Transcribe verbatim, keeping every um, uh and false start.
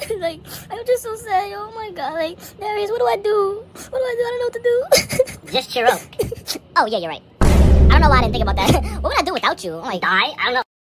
Like, I'm just so sad, yo. Oh my god. Like, Darius, what do I do? What do I do? I don't know what to do. Just cheer up. Oh, yeah, you're right. I don't know why I didn't think about that. What would I do without you? I'm like, die? I don't know.